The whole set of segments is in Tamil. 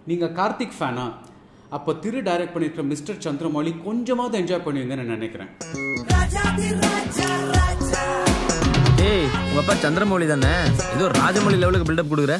நீங்க கார்த்திக் ஃபேனா? அப்ப திரு டைரக்ட் பண்ணிருக்கிற மிஸ்டர் சந்திரமௌலி கொஞ்சமாவது என்ஜாய் பண்ணுவீங்கன்னு நான் நினைக்கிறேன். ஏய், உங்க அப்பா சந்திரமௌலி தானே? ஏதோ ராஜமௌலி லெவலுக்கு பில்டப் கொடுக்குற.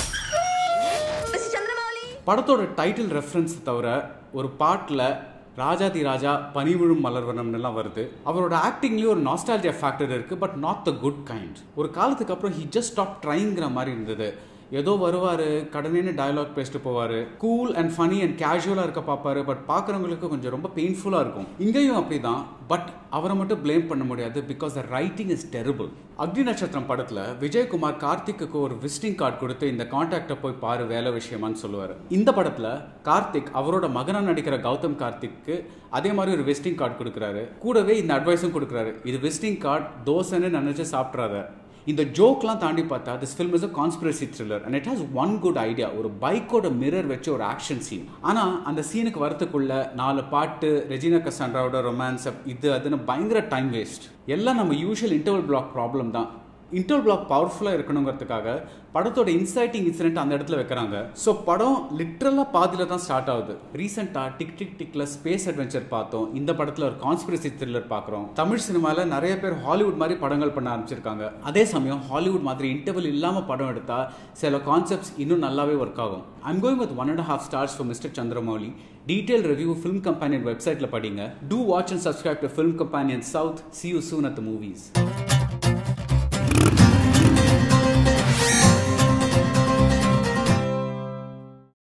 படத்தோட டைட்டில் ரெஃபரன்ஸ் தவிர ஒரு பாட்டில் ராஜாதி ராஜா பனிவிழும் மலர்வனம்னுலாம் வருது. அவரோட ஆக்டிங்லேயும் ஒரு நாஸ்டாலஜியா ஃபேக்டர் இருக்குது, but not the good kind. ஒரு காலத்துக்கு அப்புறம் ஹி ஜஸ்ட் ஸ்டாப் ட்ரைங்கிற மாதிரி இருந்தது. ஏதோ வருவார், கடனேன்னு டயலாக் பேசிட்டு போவார், கூல் அண்ட் ஃபனி அண்ட் கேஷுவலாக இருக்க பார்ப்பாரு. பட் பார்க்குறவங்களுக்கு கொஞ்சம் ரொம்ப பெயின்ஃபுல்லாக இருக்கும். இங்கேயும் அப்படி தான். பட் அவரை மட்டும் பிளேம் பண்ண முடியாது, because the writing is terrible. Agni Natchathiram படத்தில் விஜயகுமார் கார்த்திக்கு ஒரு விசிட்டிங் கார்டு கொடுத்து இந்த கான்டாக்டை போய் பாரு வேலை விஷயமான்னு சொல்லுவார். இந்த படத்தில் கார்த்திக் அவரோட மகனாக நடிக்கிற கௌதம் கார்த்திக்கு அதே மாதிரி ஒரு விசிட்டிங் கார்டு கொடுக்குறாரு. கூடவே இந்த அட்வைஸும் கொடுக்குறாரு, இது விசிட்டிங் கார்டு, தோசைன்னு நினச்சி சாப்பிட்றாத. இந்த ஜோக்லாம் தாண்டி பார்த்தா this film is a conspiracy thriller and it has one good idea. ஒரு பைக்கோட மிரர் வச்சு ஒரு ஆக்ஷன் சீன். ஆனால் அந்த சீனுக்கு வரத்துக்குள்ள 4 பாட்டு, ரெஜினா கசாண்ட்ராவோட ரொமான்ஸ், இது அதுன்னு பயங்கர டைம் வேஸ்ட். எல்லாம் நம்ம யூஷுவல் இன்டர்வல் பிளாக் ப்ராப்ளம் தான். இன்டர்வல் பிளாக் பவர்ஃபுல்லாக இருக்கணுங்கிறதுக்காக படத்தோட இன்சைட்டிங் இன்சிடென்ட் அந்த இடத்துல வைக்கிறாங்க. ஸோ படம் லிட்ரலாக பாதியில் தான் ஸ்டார்ட் ஆகுது. ரீசெண்டாக டிக் டிக் டிக்ல ஸ்பேஸ் அட்வென்ச்சர் பார்த்தோம். இந்த படத்தில் ஒரு கான்ஸ்பிரசி த்ரில்லர் பார்க்குறோம். தமிழ் சினிமாவில் நிறைய பேர் ஹாலிவுட் மாதிரி படங்கள் பண்ண ஆரம்பிச்சிருக்காங்க. அதே சமயம் ஹாலிவுட் மாதிரி இன்டர்வல் இல்லாமல் படம் எடுத்தால் சில கான்செப்ட்ஸ் இன்னும் நல்லாவே ஒர்க் ஆகும். I'm going with 1.5 stars for Mr. Chandramouli. Detailed review Film Companion website la padinga. Do watch and subscribe to Film Companion South. See you soon at the movies.